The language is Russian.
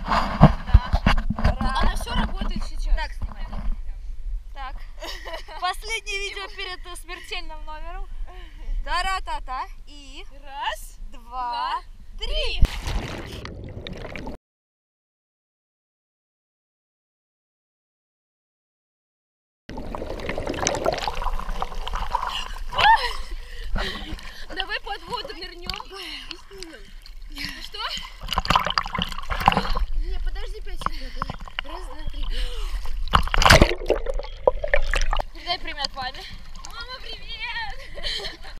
Она все работает сейчас. Так, снимай. Так. Последнее видео перед смертельным номером. Тара-та-та. И... Раз, Два.